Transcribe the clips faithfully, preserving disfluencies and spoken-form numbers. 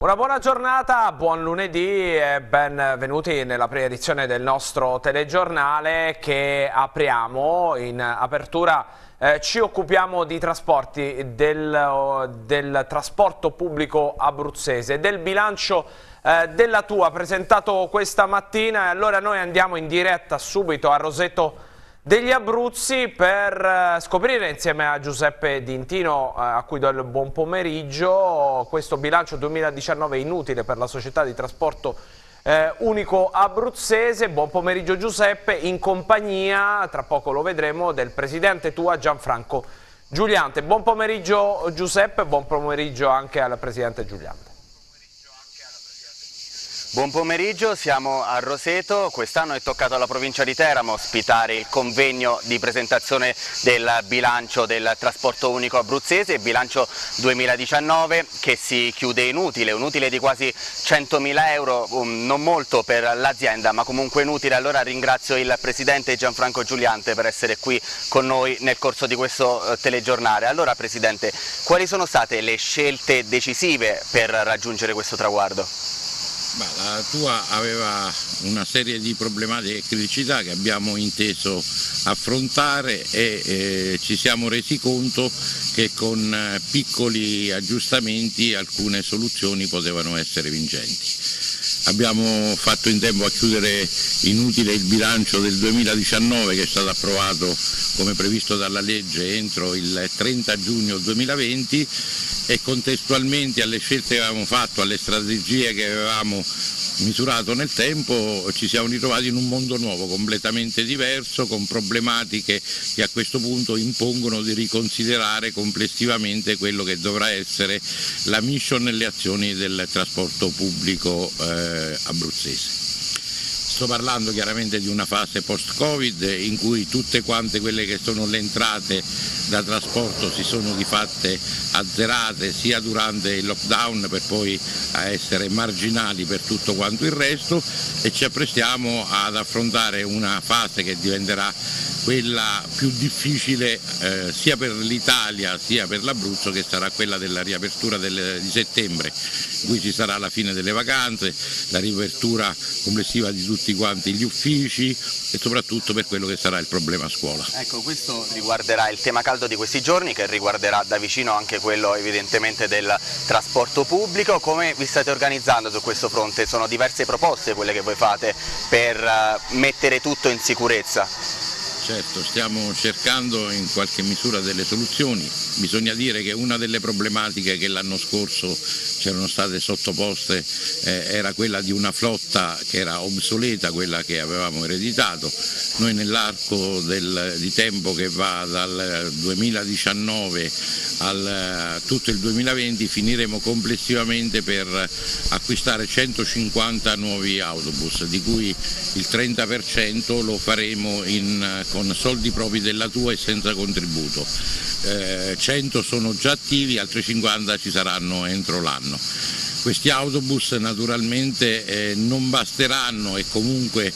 Una buona giornata, buon lunedì e benvenuti nella prima edizione del nostro telegiornale che apriamo. In apertura eh, ci occupiamo di trasporti, del, del trasporto pubblico abruzzese, del bilancio eh, della tua presentato questa mattina, e allora noi andiamo in diretta subito a Roseto degli Abruzzi per scoprire insieme a Giuseppe D'Intino, a cui do il buon pomeriggio, questo bilancio duemiladiciannove inutile per la società di trasporto eh, unico abruzzese. Buon pomeriggio Giuseppe, in compagnia, tra poco lo vedremo, del presidente tua Gianfranco Giuliante. Buon pomeriggio Giuseppe, buon pomeriggio anche al presidente Giuliante. Buon pomeriggio, siamo a Roseto. Quest'anno è toccato alla provincia di Teramo ospitare il convegno di presentazione del bilancio del trasporto unico abruzzese, il bilancio duemiladiciannove che si chiude inutile, un utile di quasi centomila euro, um, non molto per l'azienda ma comunque inutile. Allora ringrazio il presidente Gianfranco Giuliante per essere qui con noi nel corso di questo uh, telegiornale. Allora presidente, quali sono state le scelte decisive per raggiungere questo traguardo? La tua aveva una serie di problematiche e criticità che abbiamo inteso affrontare e eh, ci siamo resi conto che con eh, piccoli aggiustamenti alcune soluzioni potevano essere vincenti. Abbiamo fatto in tempo a chiudere inutile il bilancio del duemiladiciannove che è stato approvato come previsto dalla legge entro il trenta giugno duemilaventi e contestualmente alle scelte che avevamo fatto, alle strategie che avevamo misurato nel tempo, ci siamo ritrovati in un mondo nuovo, completamente diverso, con problematiche che a questo punto impongono di riconsiderare complessivamente quello che dovrà essere la mission e le azioni del trasporto pubblico eh, abruzzese. Sto parlando chiaramente di una fase post-Covid in cui tutte quante quelle che sono le entrate da trasporto si sono di fatte azzerate sia durante il lockdown per poi essere marginali per tutto quanto il resto, e ci apprestiamo ad affrontare una fase che diventerà quella più difficile eh, sia per l'Italia sia per l'Abruzzo, che sarà quella della riapertura del, di settembre, in cui ci sarà la fine delle vacanze, la riapertura complessiva di tutti quanti gli uffici e soprattutto per quello che sarà il problema scuola. Ecco, questo riguarderà il tema caldo di questi giorni, che riguarderà da vicino anche quello evidentemente del trasporto pubblico. Come vi state organizzando su questo fronte? Sono diverse proposte quelle che voi fate per mettere tutto in sicurezza. Certo, stiamo cercando in qualche misura delle soluzioni. Bisogna dire che una delle problematiche che l'anno scorso c'erano state sottoposte eh, era quella di una flotta che era obsoleta, quella che avevamo ereditato. Noi nell'arco di tempo che va dal duemiladiciannove al tutto il duemilaventi finiremo complessivamente per acquistare centocinquanta nuovi autobus, di cui il trenta per cento lo faremo in, con soldi propri della tua e senza contributo. Eh, cento sono già attivi, altri cinquanta ci saranno entro l'anno. Questi autobus naturalmente eh, non basteranno e comunque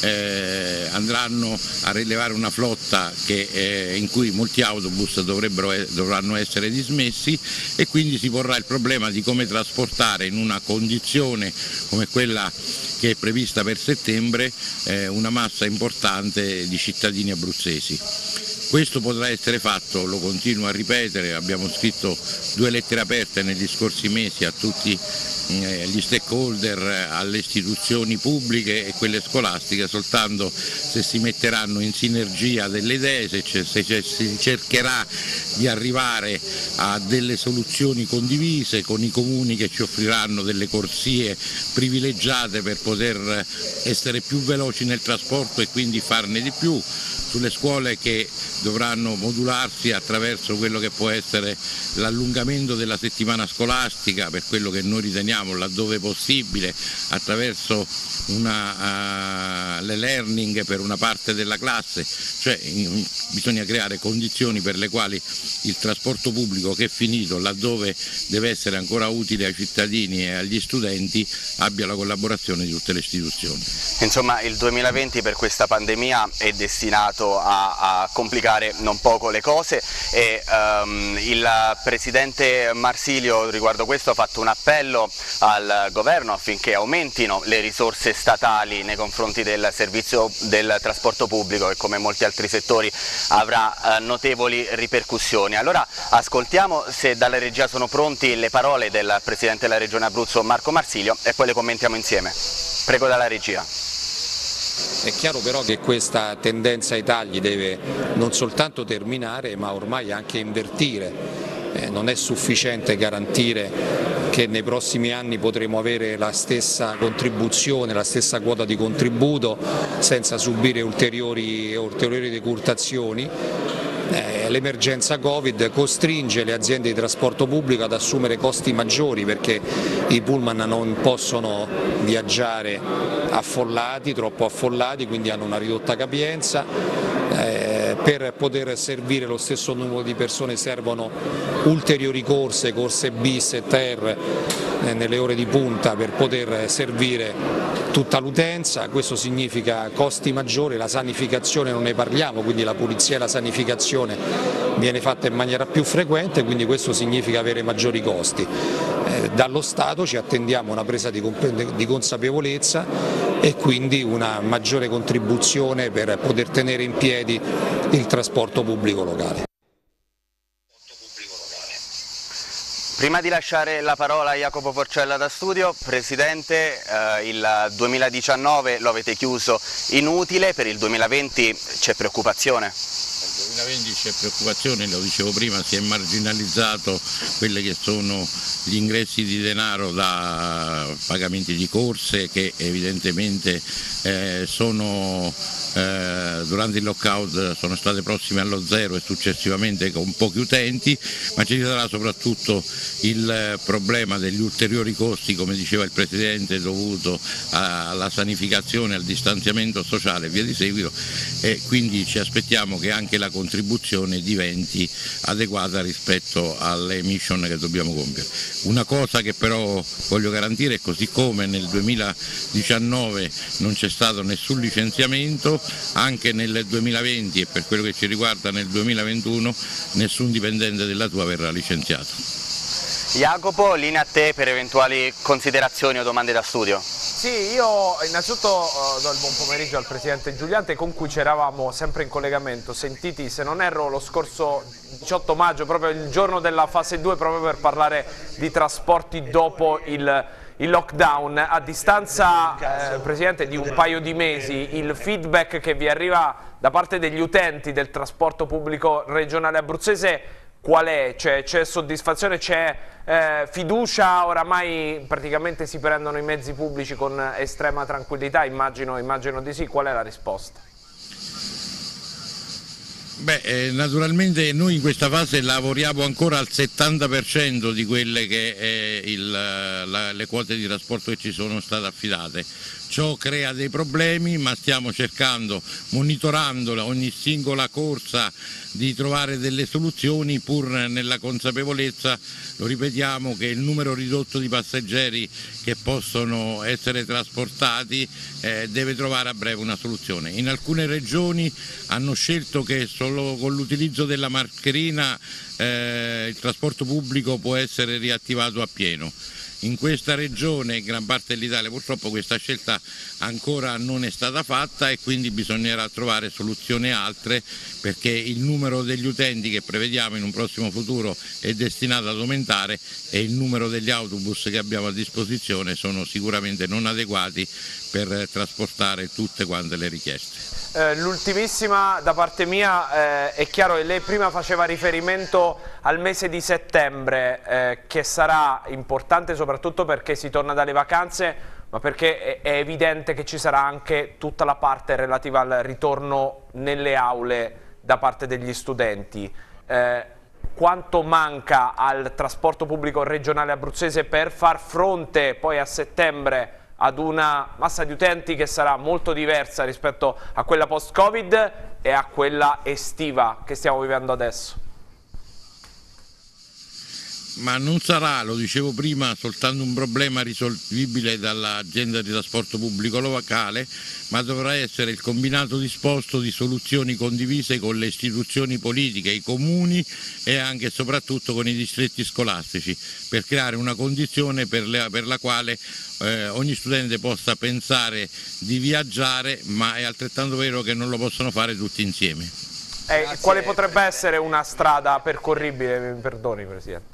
eh, andranno a rilevare una flotta che, eh, in cui molti autobus dovrebbero, dovranno essere dismessi, e quindi si porrà il problema di come trasportare in una condizione come quella che è prevista per settembre eh, una massa importante di cittadini abruzzesi. Questo potrà essere fatto, lo continuo a ripetere, abbiamo scritto due lettere aperte negli scorsi mesi a tutti eh, gli stakeholder, alle istituzioni pubbliche e quelle scolastiche. Soltanto se si metteranno in sinergia delle idee, se, se si cercherà di arrivare a delle soluzioni condivise con i comuni che ci offriranno delle corsie privilegiate per poter essere più veloci nel trasporto e quindi farne di più, sulle scuole che dovranno modularsi attraverso quello che può essere l'allungamento della settimana scolastica, per quello che noi riteniamo laddove possibile, attraverso una, uh, l'e-learning per una parte della classe, cioè in, bisogna creare condizioni per le quali il trasporto pubblico, che è finito, laddove deve essere ancora utile ai cittadini e agli studenti, abbia la collaborazione di tutte le istituzioni. Insomma, il duemilaventi per questa pandemia è destinato a, a complicare non poco le cose e um, il presidente Marsilio riguardo questo ha fatto un appello al governo affinché aumentino le risorse statali nei confronti del servizio del trasporto pubblico, che come molti altri settori avrà eh, notevoli ripercussioni. Allora ascoltiamo, se dalla regia sono pronti, le parole del Presidente della Regione Abruzzo Marco Marsilio e poi le commentiamo insieme. Prego dalla regia. È chiaro però che questa tendenza ai tagli deve non soltanto terminare, ma ormai anche invertire. Eh, non è sufficiente garantire che nei prossimi anni potremo avere la stessa contribuzione, la stessa quota di contributo senza subire ulteriori, ulteriori decurtazioni. Eh, l'emergenza Covid costringe le aziende di trasporto pubblico ad assumere costi maggiori perché i pullman non possono viaggiare affollati, troppo affollati, quindi hanno una ridotta capienza. Eh, per poter servire lo stesso numero di persone servono ulteriori corse, corse bis e ter eh, nelle ore di punta per poter servire tutta l'utenza. Questo significa costi maggiori, la sanificazione non ne parliamo, quindi la pulizia e la sanificazione viene fatta in maniera più frequente, quindi questo significa avere maggiori costi. Eh, dallo Stato ci attendiamo una presa di, di consapevolezza e quindi una maggiore contribuzione per poter tenere in piedi il trasporto pubblico locale. Prima di lasciare la parola a Jacopo Forcella da studio, Presidente, eh, il duemiladiciannove lo avete chiuso inutile, per il duemilaventi c'è preoccupazione? Nel duemilaventi c'è preoccupazione, lo dicevo prima, si è marginalizzato quelli che sono gli ingressi di denaro da pagamenti di corse che evidentemente eh, sono eh, durante il lockout sono state prossime allo zero e successivamente con pochi utenti, ma ci sarà soprattutto il problema degli ulteriori costi, come diceva il Presidente, dovuto alla sanificazione, al distanziamento sociale e via di seguito, e quindi ci aspettiamo che anche la contribuzione diventi adeguata rispetto alle mission che dobbiamo compiere. Una cosa che però voglio garantire è, così come nel duemiladiciannove non c'è stato nessun licenziamento, anche nel duemilaventi e per quello che ci riguarda nel duemilaventuno nessun dipendente della Tua verrà licenziato. Jacopo, linea a te per eventuali considerazioni o domande da studio. Sì, io innanzitutto uh, do il buon pomeriggio al Presidente Giuliante, con cui ci eravamo sempre in collegamento, sentiti se non erro lo scorso diciotto maggio, proprio il giorno della fase due, proprio per parlare di trasporti dopo il, il lockdown. A distanza, eh, Presidente, di un paio di mesi, il feedback che vi arriva da parte degli utenti del trasporto pubblico regionale abruzzese qual è? C'è soddisfazione, c'è eh, fiducia? Oramai praticamente si prendono i mezzi pubblici con estrema tranquillità, immagino, immagino di sì. Qual è la risposta? Beh, eh, naturalmente noi in questa fase lavoriamo ancora al settanta per cento di quelle che è il, la, le quote di trasporto che ci sono state affidate. Ciò crea dei problemi, ma stiamo cercando, monitorando ogni singola corsa, di trovare delle soluzioni, pur nella consapevolezza, lo ripetiamo, che il numero ridotto di passeggeri che possono essere trasportati eh, deve trovare a breve una soluzione. In alcune regioni hanno scelto che solo con l'utilizzo della mascherina eh, il trasporto pubblico può essere riattivato a pieno. In questa regione, in gran parte dell'Italia, purtroppo questa scelta ancora non è stata fatta e quindi bisognerà trovare soluzioni altre, perché il numero degli utenti che prevediamo in un prossimo futuro è destinato ad aumentare e il numero degli autobus che abbiamo a disposizione sono sicuramente non adeguati per trasportare tutte quante le richieste. Eh, l'ultimissima da parte mia, eh, è chiaro che lei prima faceva riferimento al mese di settembre, eh, che sarà importante soprattutto perché si torna dalle vacanze, ma perché è, è evidente che ci sarà anche tutta la parte relativa al ritorno nelle aule da parte degli studenti. Eh, quanto manca al trasporto pubblico regionale abruzzese per far fronte poi a settembre ad una massa di utenti che sarà molto diversa rispetto a quella post-Covid e a quella estiva che stiamo vivendo adesso? Ma non sarà, lo dicevo prima, soltanto un problema risolvibile dall'azienda di trasporto pubblico locale, ma dovrà essere il combinato disposto di soluzioni condivise con le istituzioni politiche, i comuni e anche e soprattutto con i distretti scolastici, per creare una condizione per, le, per la quale eh, ogni studente possa pensare di viaggiare, ma è altrettanto vero che non lo possono fare tutti insieme. Eh, quale potrebbe essere una strada percorribile? Mi perdoni, Presidente.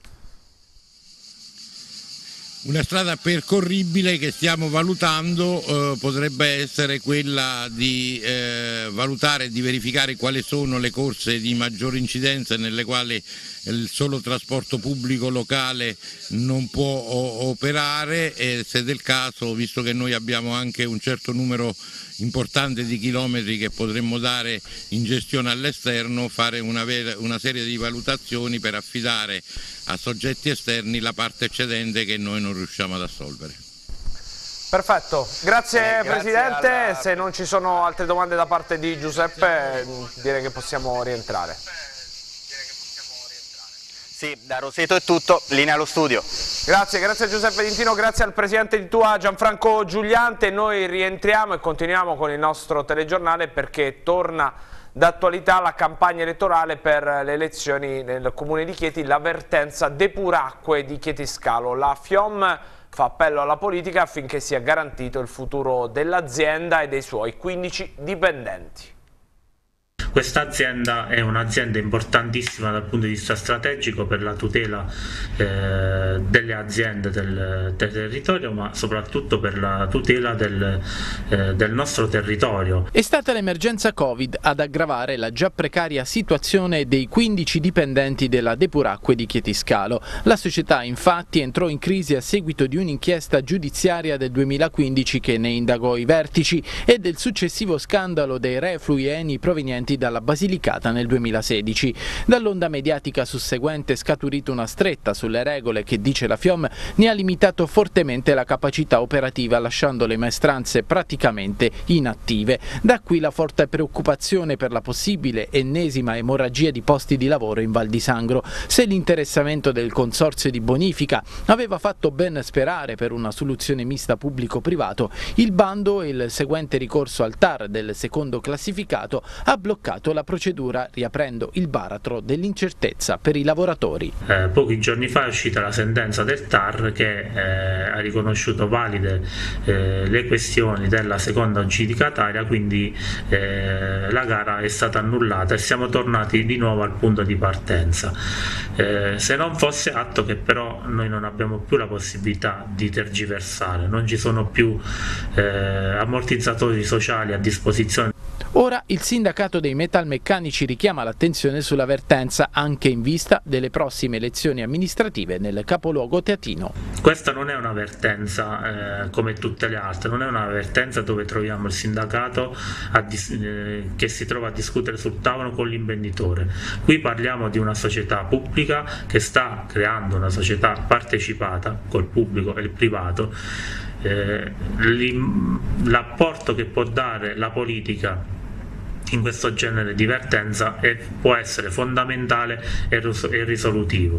Una strada percorribile che stiamo valutando eh, potrebbe essere quella di eh, valutare e di verificare quali sono le corse di maggiore incidenza nelle quali il solo trasporto pubblico locale non può operare, e se del caso, visto che noi abbiamo anche un certo numero importante di chilometri che potremmo dare in gestione all'esterno, fare una, vera, una serie di valutazioni per affidare a soggetti esterni la parte eccedente che noi non riusciamo ad assolvere. Perfetto, grazie, eh, grazie Presidente, alla... se non ci sono altre domande da parte di Giuseppe direi che possiamo rientrare. Sì, da Roseto è tutto, linea allo studio. Grazie, grazie a Giuseppe D'Intino, grazie al Presidente di T U A Gianfranco Giuliante. Noi rientriamo e continuiamo con il nostro telegiornale perché torna d'attualità la campagna elettorale per le elezioni nel Comune di Chieti, l'avvertenza Depuracque di Chietiscalo. La FIOM fa appello alla politica affinché sia garantito il futuro dell'azienda e dei suoi quindici dipendenti. Questa azienda è un'azienda importantissima dal punto di vista strategico per la tutela eh, delle aziende del, del territorio, ma soprattutto per la tutela del, eh, del nostro territorio. È stata l'emergenza Covid ad aggravare la già precaria situazione dei quindici dipendenti della Depuracque di Chietiscalo. La società infatti entrò in crisi a seguito di un'inchiesta giudiziaria del duemilaquindici che ne indagò i vertici e del successivo scandalo dei reflui Eni provenienti dalla Basilicata nel duemilasedici. Dall'onda mediatica susseguente è scaturita una stretta sulle regole che, dice la FIOM, ne ha limitato fortemente la capacità operativa, lasciando le maestranze praticamente inattive. Da qui la forte preoccupazione per la possibile ennesima emorragia di posti di lavoro in Val di Sangro. Se l'interessamento del consorzio di bonifica aveva fatto ben sperare per una soluzione mista pubblico-privato, il bando e il seguente ricorso al T A R del secondo classificato ha bloccato la procedura, riaprendo il baratro dell'incertezza per i lavoratori. Eh, pochi giorni fa è uscita la sentenza del T A R che eh, ha riconosciuto valide eh, le questioni della seconda aggiudicataria, quindi eh, la gara è stata annullata e siamo tornati di nuovo al punto di partenza. Eh, se non fosse atto che però noi non abbiamo più la possibilità di tergiversare, non ci sono più eh, ammortizzatori sociali a disposizione. Ora il sindacato dei metalmeccanici richiama l'attenzione sull'avvertenza anche in vista delle prossime elezioni amministrative nel capoluogo teatino. Questa non è un'avvertenza eh, come tutte le altre, non è un'avvertenza dove troviamo il sindacato a dis- eh, che si trova a discutere sul tavolo con l'imprenditore. Qui parliamo di una società pubblica che sta creando una società partecipata col pubblico e il privato. Eh, l'apporto che può dare la politica in questo genere di vertenza è, può essere fondamentale e, e risolutivo.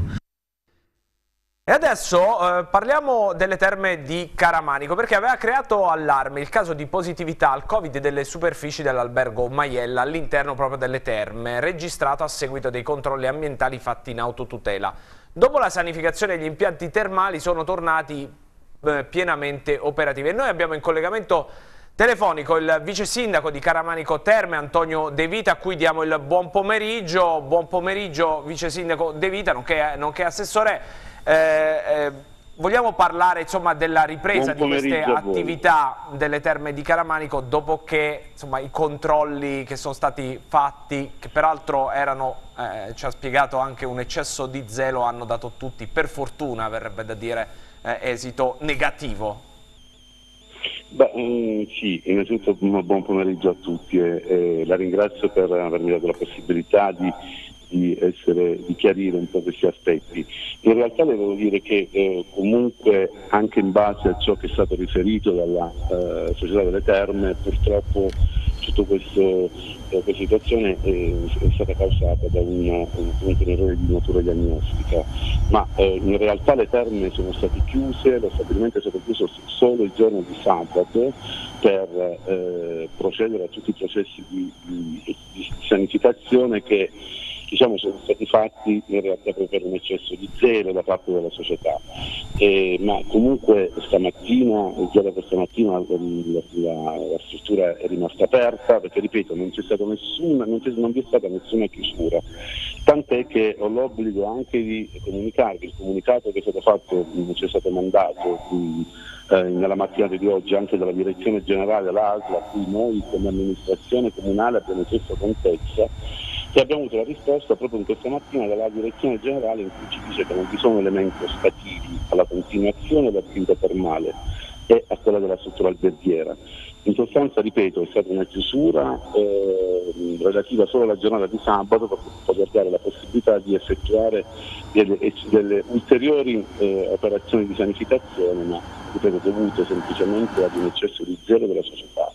E adesso eh, parliamo delle terme di Caramanico, perché aveva creato allarme il caso di positività al Covid delle superfici dell'albergo Maiella all'interno proprio delle terme, registrato a seguito dei controlli ambientali fatti in autotutela. Dopo la sanificazione gli impianti termali sono tornati eh, pienamente operativi e noi abbiamo in collegamento telefonico il vice sindaco di Caramanico Terme, Antonio De Vita, a cui diamo il buon pomeriggio. Buon pomeriggio vice sindaco De Vita, nonché, nonché assessore. Eh, eh, vogliamo parlare insomma della ripresa di queste attività delle terme di Caramanico dopo che insomma i controlli che sono stati fatti, che peraltro erano, eh, ci ha spiegato, anche un eccesso di zelo, hanno dato tutti, per fortuna verrebbe da dire, eh, esito negativo. Beh, eh, sì, innanzitutto un buon pomeriggio a tutti e, e la ringrazio per avermi dato la possibilità di, di, essere, di chiarire un po' questi aspetti. In realtà devo dire che eh, comunque anche in base a ciò che è stato riferito dalla eh, società delle terme, purtroppo tutta questa situazione è, è stata causata da un, un errore di natura diagnostica, ma eh, in realtà le terme sono state chiuse, lo stabilimento è stato chiuso solo il giorno di sabato per eh, procedere a tutti i processi di, di, di sanificazione che diciamo sono stati fatti in realtà per un eccesso di zelo da parte della società, eh, ma comunque stamattina, già da questa mattina la, la, la struttura è rimasta aperta, perché ripeto non c'è stato nessuna, non, c'è, non vi è stata nessuna chiusura, tant'è che ho l'obbligo anche di comunicare che il comunicato che è stato fatto, ci è stato mandato mh, eh, nella mattinata di oggi anche dalla direzione generale dell'A S L, a cui noi come amministrazione comunale abbiamo chiesto contezza, e abbiamo avuto la risposta proprio in questa mattina dalla direzione generale in cui ci dice che non vi sono elementi ostativi alla continuazione dell'attività termale e a quella della struttura alberghiera. In sostanza, ripeto, è stata una chiusura eh, relativa solo alla giornata di sabato per poter dare la possibilità di effettuare delle, delle ulteriori eh, operazioni di sanificazione, ma ripeto, dovute semplicemente ad un eccesso di zelo della società.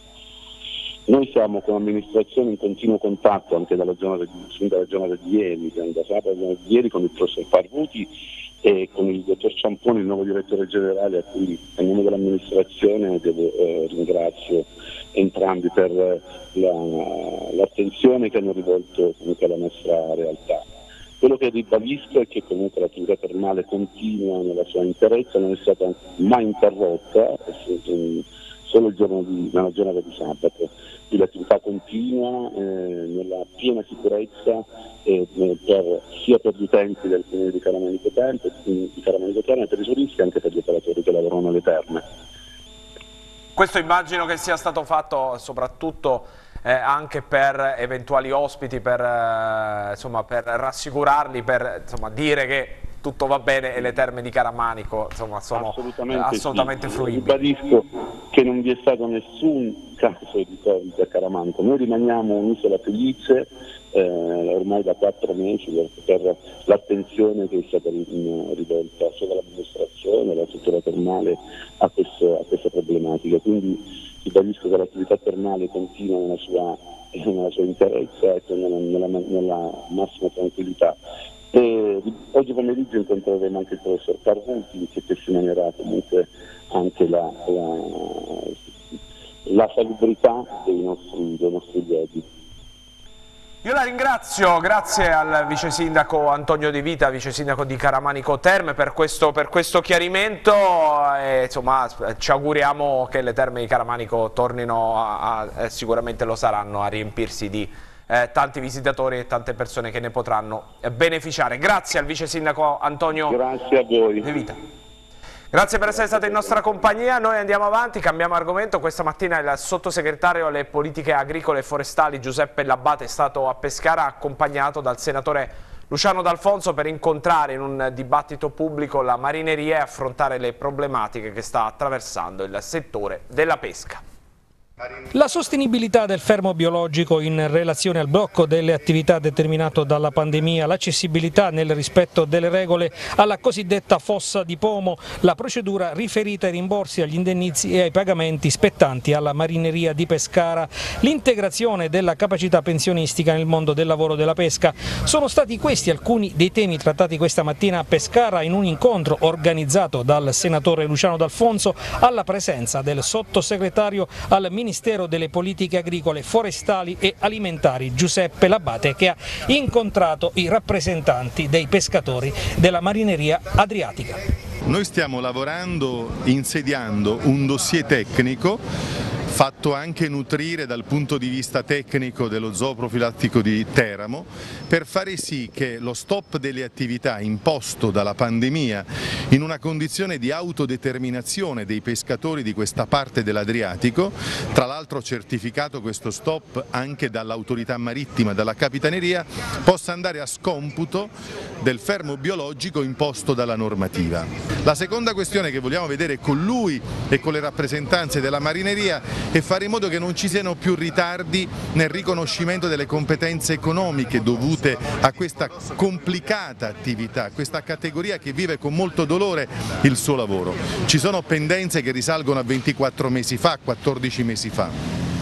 Noi siamo come amministrazione in continuo contatto anche dalla giornata di, dalla giornata di ieri, da sabato di ieri con il professor Parruti e con il dottor Ciamponi, il nuovo direttore generale, a cui a nome dell'amministrazione devo, eh, ringrazio entrambi per la, l'attenzione che hanno rivolto comunque alla nostra realtà. Quello che ribadisco è che comunque l'attività termale continua nella sua interezza, non è stata mai interrotta, solo il giorno di, nella giornata di sabato. L'attività continua eh, nella piena sicurezza eh, per, sia per gli utenti del comune di Caramanico Terme, di Caramanico Terme, per i turisti e anche per gli operatori che lavorano alle terme. Questo immagino che sia stato fatto soprattutto eh, anche per eventuali ospiti, per, eh, insomma, per rassicurarli, per insomma, dire che tutto va bene e le terme di Caramanico insomma, sono assolutamente, assolutamente sì. fruibili. Ribadisco che non vi è stato nessun caso di Covid a Caramanico, noi rimaniamo un'isola felice eh, ormai da quattro mesi per, per l'attenzione che è stata rivolta sia dall'amministrazione, dalla struttura termale a, questo, a questa problematica, quindi ribadisco che l'attività termale continua nella sua, nella sua interezza e nella, nella, nella massima tranquillità. E oggi pomeriggio incontreremo anche il professor Parruti che testimonierà comunque anche la, la, la salubrità dei nostri, dei nostri luoghi. Io la ringrazio, grazie al vice sindaco Antonio De Vita, vice sindaco di Caramanico Terme, per questo, per questo chiarimento e, insomma, ci auguriamo che le terme di Caramanico tornino a, a, sicuramente lo saranno, a riempirsi di Eh, tanti visitatori e tante persone che ne potranno eh, beneficiare. Grazie al vice sindaco Antonio Grazie a voi. De Vita. Grazie per essere stato in nostra compagnia, noi andiamo avanti, cambiamo argomento. Questa mattina il sottosegretario alle politiche agricole e forestali Giuseppe L'Abbate è stato a Pescara accompagnato dal senatore Luciano D'Alfonso per incontrare in un dibattito pubblico la marineria e affrontare le problematiche che sta attraversando il settore della pesca. La sostenibilità del fermo biologico in relazione al blocco delle attività determinato dalla pandemia, l'accessibilità nel rispetto delle regole alla cosiddetta fossa di Pomo, la procedura riferita ai rimborsi, agli indennizi e ai pagamenti spettanti alla marineria di Pescara, l'integrazione della capacità pensionistica nel mondo del lavoro della pesca. Sono stati questi alcuni dei temi trattati questa mattina a Pescara in un incontro organizzato dal senatore Luciano D'Alfonso alla presenza del sottosegretario al Ministero Ministero delle Politiche Agricole, Forestali e Alimentari Giuseppe L'Abbate, che ha incontrato i rappresentanti dei pescatori della marineria adriatica. Noi stiamo lavorando, insediando un dossier tecnico fatto anche nutrire dal punto di vista tecnico dello zoo profilattico di Teramo per fare sì che lo stop delle attività imposto dalla pandemia in una condizione di autodeterminazione dei pescatori di questa parte dell'Adriatico, tra l'altro certificato questo stop anche dall'autorità marittima, dalla Capitaneria, possa andare a scomputo del fermo biologico imposto dalla normativa. La seconda questione che vogliamo vedere con lui e con le rappresentanze della marineria è fare in modo che non ci siano più ritardi nel riconoscimento delle competenze economiche dovute a questa complicata attività, questa categoria che vive con molto dolore il suo lavoro. Ci sono pendenze che risalgono a ventiquattro mesi fa, quattordici mesi fa.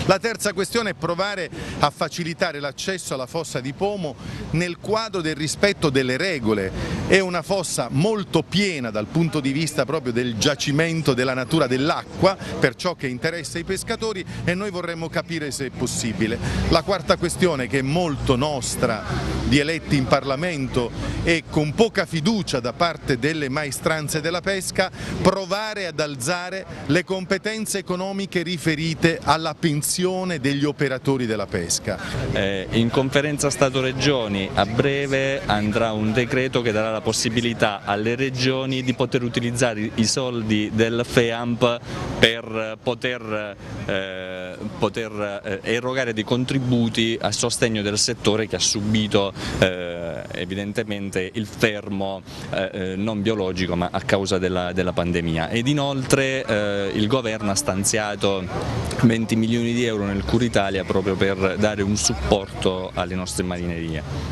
La terza questione è provare a facilitare l'accesso alla fossa di Pomo nel quadro del rispetto delle regole. È una fossa molto piena dal punto di vista proprio del giacimento della natura dell'acqua, per ciò che interessa i pescatori, e noi vorremmo capire se è possibile. La quarta questione, che è molto nostra di eletti in Parlamento e con poca fiducia da parte delle maestranze della pesca, provare ad alzare le competenze economiche riferite alla pensione degli operatori della pesca. Eh, in conferenza Stato-Regioni a breve andrà un decreto che darà la possibilità alle regioni di poter utilizzare i soldi del FEAMP per poter, eh, poter eh, erogare dei contributi a sostegno del settore che ha subito eh, evidentemente il fermo eh, non biologico, ma a causa della, della pandemia. Ed inoltre eh, il governo ha stanziato venti milioni di euro nel Curitalia proprio per dare un supporto alle nostre marinerie.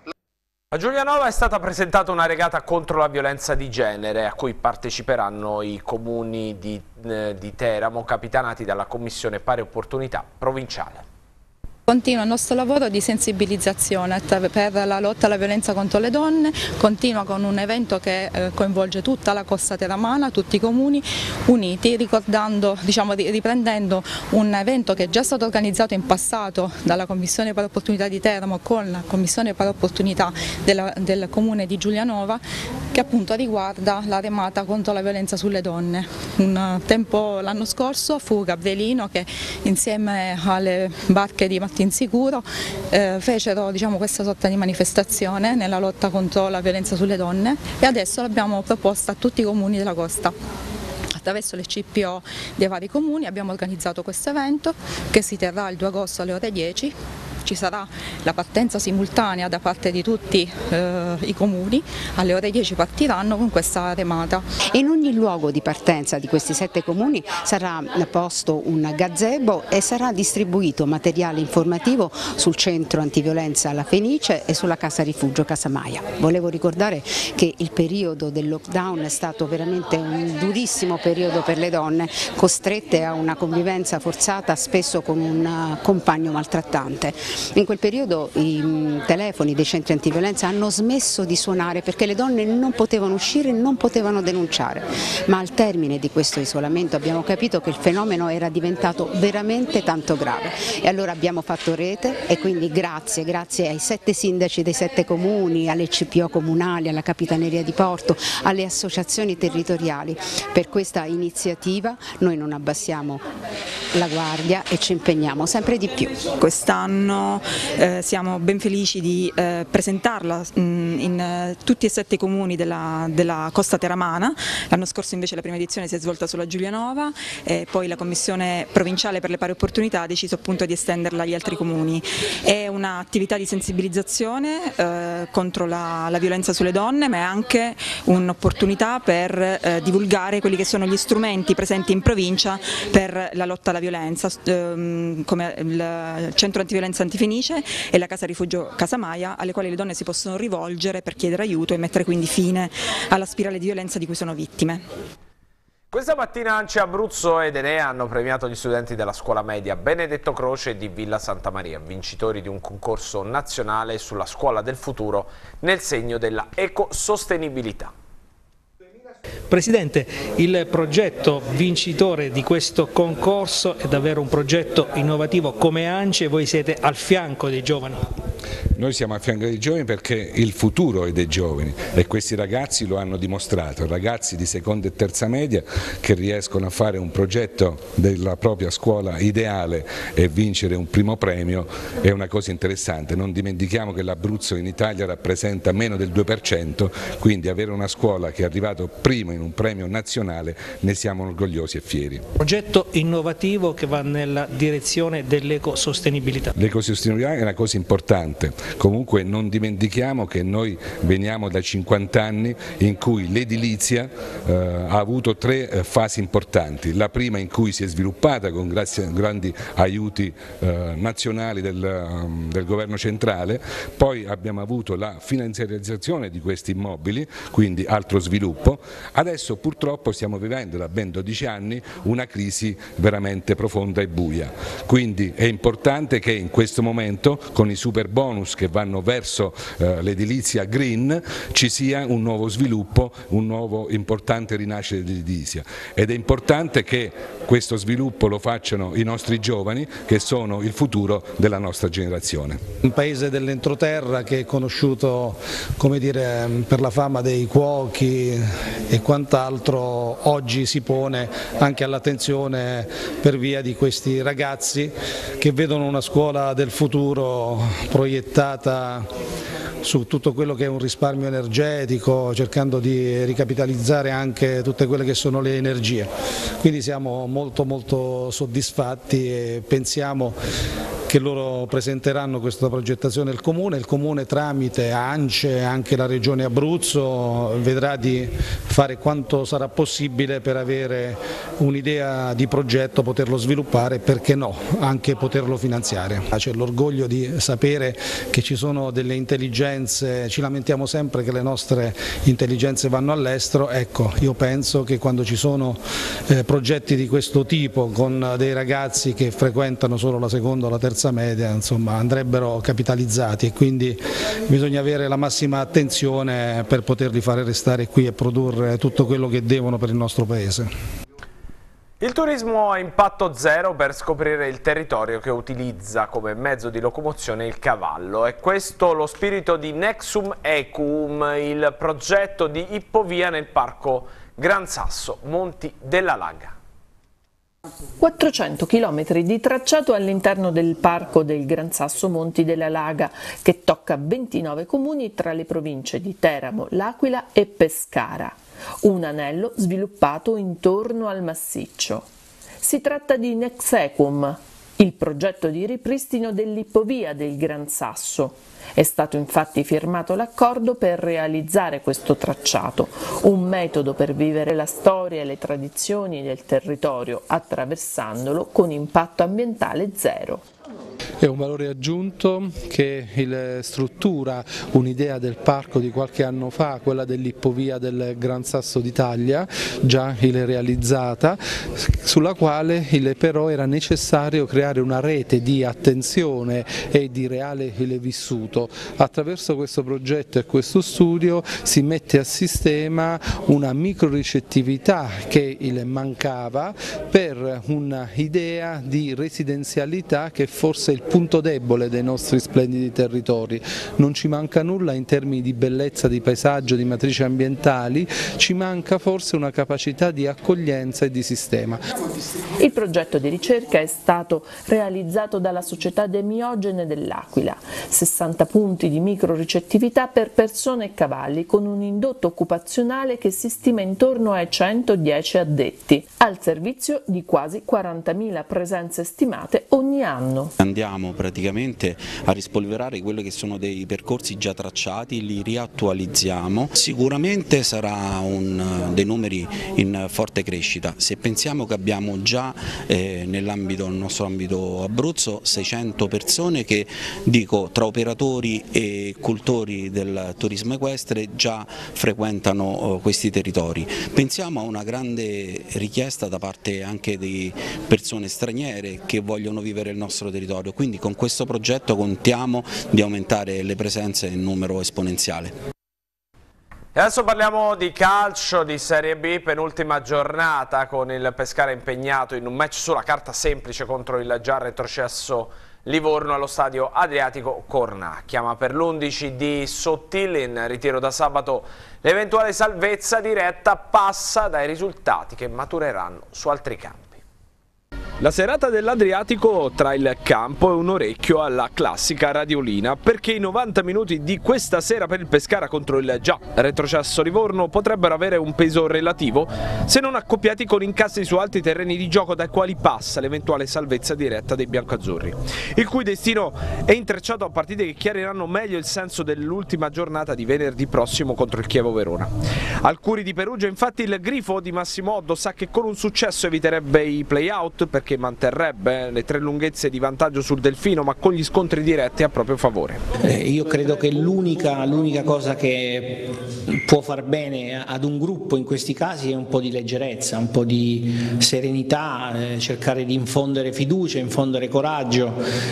A Giulianova è stata presentata una regata contro la violenza di genere a cui parteciperanno i comuni di, eh, di Teramo, capitanati dalla Commissione Pari Opportunità provinciale. Continua il nostro lavoro di sensibilizzazione per la lotta alla violenza contro le donne, continua con un evento che coinvolge tutta la costa teramana, tutti i comuni uniti, ricordando, diciamo, riprendendo un evento che è già stato organizzato in passato dalla Commissione Pari Opportunità di Teramo con la Commissione Pari Opportunità della, del Comune di Giulianova, che appunto riguarda la remata contro la violenza sulle donne. Un tempo l'anno scorso fu Gabrielino che insieme alle barche di Insicuro eh, fecero, diciamo, questa sorta di manifestazione nella lotta contro la violenza sulle donne, e adesso l'abbiamo proposta a tutti i comuni della costa. Attraverso le C P O dei vari comuni abbiamo organizzato questo evento che si terrà il due agosto alle ore dieci. Ci sarà la partenza simultanea da parte di tutti eh, i comuni, alle ore dieci partiranno con questa remata. In ogni luogo di partenza di questi sette comuni sarà posto un gazebo e sarà distribuito materiale informativo sul centro antiviolenza La Fenice e sulla casa rifugio Casamaia. Volevo ricordare che il periodo del lockdown è stato veramente un durissimo periodo per le donne, costrette a una convivenza forzata spesso con un compagno maltrattante. In quel periodo i telefoni dei centri antiviolenza hanno smesso di suonare perché le donne non potevano uscire e non potevano denunciare, ma al termine di questo isolamento abbiamo capito che il fenomeno era diventato veramente tanto grave, e allora abbiamo fatto rete, e quindi grazie, grazie ai sette sindaci dei sette comuni, alle C P O comunali, alla Capitaneria di Porto, alle associazioni territoriali, per questa iniziativa noi non abbassiamo la guardia e ci impegniamo sempre di più. Quest'anno Eh, siamo ben felici di eh, presentarla mh, in eh, tutti e sette i comuni della, della costa teramana. L'anno scorso invece la prima edizione si è svolta sulla Giulianova, e poi la Commissione Provinciale per le Pari Opportunità ha deciso appunto di estenderla agli altri comuni. È un'attività di sensibilizzazione eh, contro la, la violenza sulle donne, ma è anche un'opportunità per eh, divulgare quelli che sono gli strumenti presenti in provincia per la lotta alla violenza, ehm, come il centro antiviolenza Antifenice e la casa rifugio Casamaia, alle quali le donne si possono rivolgere per chiedere aiuto e mettere quindi fine alla spirale di violenza di cui sono vittime. Questa mattina ANCI Abruzzo ed Enea hanno premiato gli studenti della scuola media Benedetto Croce di Villa Santa Maria, vincitori di un concorso nazionale sulla scuola del futuro nel segno della ecosostenibilità. Presidente, il progetto vincitore di questo concorso è davvero un progetto innovativo. Come ANCI voi siete al fianco dei giovani? Noi siamo a fianco dei giovani perché il futuro è dei giovani, e questi ragazzi lo hanno dimostrato, ragazzi di seconda e terza media che riescono a fare un progetto della propria scuola ideale e vincere un primo premio è una cosa interessante. Non dimentichiamo che l'Abruzzo in Italia rappresenta meno del due per cento, quindi avere una scuola che è arrivato primo in un premio nazionale, ne siamo orgogliosi e fieri. Progetto innovativo che va nella direzione dell'ecosostenibilità. L'ecosostenibilità è una cosa importante, Comunque non dimentichiamo che noi veniamo da cinquanta anni in cui l'edilizia eh, ha avuto tre eh, fasi importanti. La prima in cui si è sviluppata con grazie, grandi aiuti eh, nazionali del, um, del governo centrale, poi abbiamo avuto la finanziarizzazione di questi immobili, quindi altro sviluppo. Adesso purtroppo stiamo vivendo da ben dodici anni una crisi veramente profonda e buia, quindi è importante che in questo momento con i super bonus che vanno verso eh, l'edilizia green ci sia un nuovo sviluppo, un nuovo importante rinascita dell'edilizia, ed è importante che questo sviluppo lo facciano i nostri giovani che sono il futuro della nostra generazione. Un paese dell'entroterra che è conosciuto, come dire, per la fama dei cuochi e quant'altro, oggi si pone anche all'attenzione per via di questi ragazzi che vedono una scuola del futuro proiettata su tutto quello che è un risparmio energetico, cercando di ricapitalizzare anche tutte quelle che sono le energie. Quindi siamo molto molto soddisfatti e pensiamo che loro presenteranno questa progettazione al Comune, il Comune tramite ANCE e anche la Regione Abruzzo vedrà di fare quanto sarà possibile per avere un'idea di progetto, poterlo sviluppare e perché no, anche poterlo finanziare. C'è l'orgoglio di sapere che ci sono delle intelligenze, ci lamentiamo sempre che le nostre intelligenze vanno all'estero, ecco, io penso che quando ci sono eh, progetti di questo tipo con dei ragazzi che frequentano solo la seconda o la terza media, insomma, andrebbero capitalizzati e quindi bisogna avere la massima attenzione per poterli fare restare qui e produrre tutto quello che devono per il nostro paese. Il turismo a impatto zero per scoprire il territorio che utilizza come mezzo di locomozione il cavallo. È questo lo spirito di Nexum Equum, il progetto di ippovia nel parco Gran Sasso Monti della Laga. quattrocento chilometri di tracciato all'interno del parco del Gran Sasso Monti della Laga, che tocca ventinove comuni tra le province di Teramo, L'Aquila e Pescara. Un anello sviluppato intorno al massiccio. Si tratta di Nexequum, il progetto di ripristino dell'ippovia del Gran Sasso. È stato infatti firmato l'accordo per realizzare questo tracciato, un metodo per vivere la storia e le tradizioni del territorio attraversandolo con impatto ambientale zero. È un valore aggiunto che il, struttura un'idea del parco di qualche anno fa, quella dell'ippovia del Gran Sasso d'Italia, già il realizzata, sulla quale il, però era necessario creare una rete di attenzione e di reale il vissuto. Attraverso questo progetto e questo studio si mette a sistema una microricettività che il mancava per un'idea di residenzialità che forse è il punto debole dei nostri splendidi territori. Non ci manca nulla in termini di bellezza, di paesaggio, di matrici ambientali, ci manca forse una capacità di accoglienza e di sistema. Il progetto di ricerca è stato realizzato dalla società Demiogene dell'Aquila, sessanta punti di microricettività per persone e cavalli con un indotto occupazionale che si stima intorno ai centodieci addetti, al servizio di quasi quarantamila presenze stimate ogni anno. Andiamo praticamente a rispolverare quelli che sono dei percorsi già tracciati, li riattualizziamo. Sicuramente sarà un, dei numeri in forte crescita. Se pensiamo che abbiamo già eh, nell'ambito, nel nostro ambito Abruzzo, seicento persone che, dico, tra operatori e cultori del turismo equestre già frequentano eh, questi territori. Pensiamo a una grande richiesta da parte anche di persone straniere che vogliono vivere il nostro territorio, quindi con questo progetto contiamo di aumentare le presenze in numero esponenziale. E adesso parliamo di calcio, di Serie B, penultima giornata con il Pescara impegnato in un match sulla carta semplice contro il già retrocesso Livorno allo stadio Adriatico Cornacchia, ma per l'undici di Sottile in ritiro da sabato l'eventuale salvezza diretta passa dai risultati che matureranno su altri campi. La serata dell'Adriatico tra il campo e un orecchio alla classica radiolina, perché i novanta minuti di questa sera per il Pescara contro il già retrocesso Livorno potrebbero avere un peso relativo se non accoppiati con incassi su altri terreni di gioco dai quali passa l'eventuale salvezza diretta dei biancazzurri, il cui destino è intrecciato a partite che chiariranno meglio il senso dell'ultima giornata di venerdì prossimo contro il Chievo Verona. Al Curi di Perugia infatti il grifo di Massimo Oddo sa che con un successo eviterebbe i play-out perché manterrebbe le tre lunghezze di vantaggio sul Delfino, ma con gli scontri diretti a proprio favore. Eh, io credo che l'unica l'unica cosa che può far bene ad un gruppo in questi casi è un po' di leggerezza, un po' di serenità, eh, cercare di infondere fiducia, infondere coraggio,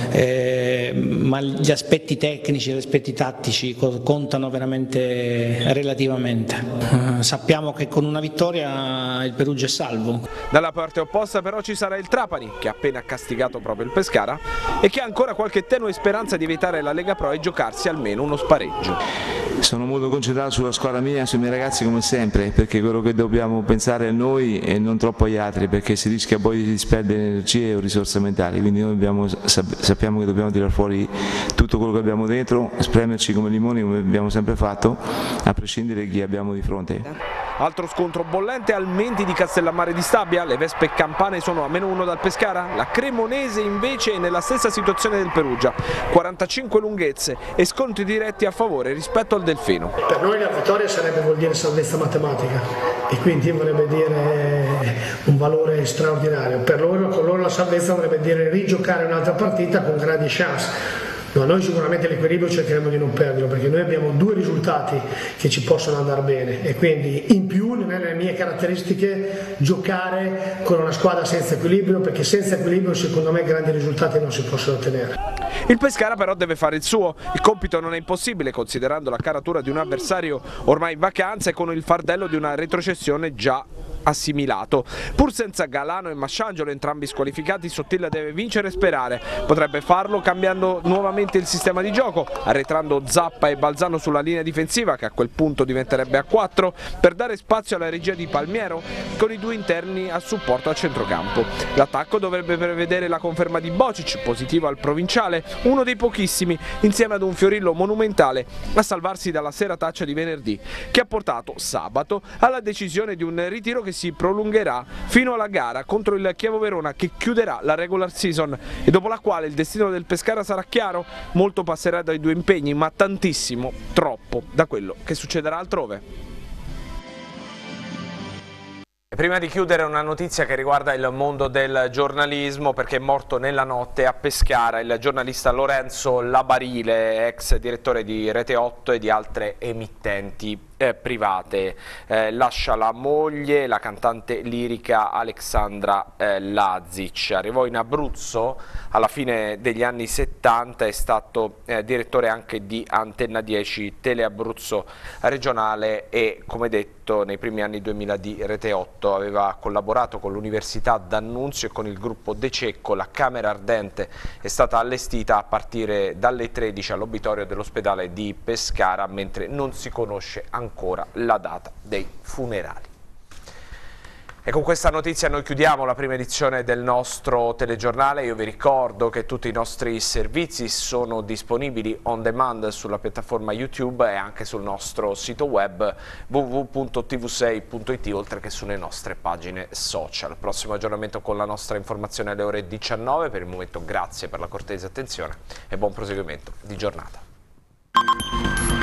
eh, ma gli aspetti tecnici, gli aspetti tattici contano veramente relativamente. Eh, sappiamo che con una vittoria il Perugia è salvo. Dalla parte opposta però ci sarà il Trapani, che ha appena castigato proprio il Pescara e che ha ancora qualche tenue speranza di evitare la Lega Pro e giocarsi almeno uno spareggio. Sono molto concentrato sulla squadra mia, sui miei ragazzi come sempre, perché quello che dobbiamo pensare è a noi e non troppo agli altri, perché si rischia poi di disperdere energie o risorse mentali, quindi noi abbiamo, sappiamo che dobbiamo tirare fuori tutto quello che abbiamo dentro, spremerci come limoni come abbiamo sempre fatto, a prescindere da chi abbiamo di fronte. Altro scontro bollente al Menti di Castellammare di Stabia, le Vespe Campane sono a meno uno dal Pescara, la Cremonese invece è nella stessa situazione del Perugia, quarantacinque lunghezze e scontri diretti a favore rispetto al Delfino. Per noi la vittoria sarebbe vuol dire salvezza matematica e quindi vorrebbe dire un valore straordinario, per loro, con loro la salvezza vorrebbe dire rigiocare un'altra partita con grandi chance. No, noi sicuramente l'equilibrio cercheremo di non perderlo perché noi abbiamo due risultati che ci possono andare bene e quindi in più nelle mie caratteristiche giocare con una squadra senza equilibrio, perché senza equilibrio secondo me grandi risultati non si possono ottenere. Il Pescara però deve fare il suo, il compito non è impossibile considerando la caratura di un avversario ormai in vacanza e con il fardello di una retrocessione già assimilato. Pur senza Galano e Masciangelo, entrambi squalificati, Sottilla deve vincere e sperare. Potrebbe farlo cambiando nuovamente il sistema di gioco, arretrando Zappa e Balzano sulla linea difensiva, che a quel punto diventerebbe a quattro, per dare spazio alla regia di Palmiero, con i due interni a supporto al centrocampo. L'attacco dovrebbe prevedere la conferma di Bocic, positivo al provinciale, uno dei pochissimi, insieme ad un Fiorillo monumentale, a salvarsi dalla serataccia di venerdì, che ha portato sabato alla decisione di un ritiro che si prolungherà fino alla gara contro il Chievo Verona, che chiuderà la regular season e dopo la quale il destino del Pescara sarà chiaro. Molto passerà dai due impegni, ma tantissimo, troppo, da quello che succederà altrove. Prima di chiudere una notizia che riguarda il mondo del giornalismo, perché è morto nella notte a Pescara il giornalista Lorenzo Labarile, ex direttore di Rete otto e di altre emittenti eh, private. Eh, lascia la moglie, la cantante lirica Alexandra eh, Lazic. Arrivò in Abruzzo alla fine degli anni settanta, è stato eh, direttore anche di Antenna dieci Tele Abruzzo regionale e, come detto, nei primi anni duemila di Rete otto aveva collaborato con l'Università d'Annunzio e con il gruppo De Cecco. La Camera Ardente è stata allestita a partire dalle tredici all'obitorio dell'ospedale di Pescara, mentre non si conosce ancora la data dei funerali. E con questa notizia noi chiudiamo la prima edizione del nostro telegiornale. Io vi ricordo che tutti i nostri servizi sono disponibili on demand sulla piattaforma YouTube e anche sul nostro sito web w w w punto t v sei punto i t, oltre che sulle nostre pagine social. Prossimo aggiornamento con la nostra informazione alle ore diciannove. Per il momento grazie per la cortese attenzione e buon proseguimento di giornata.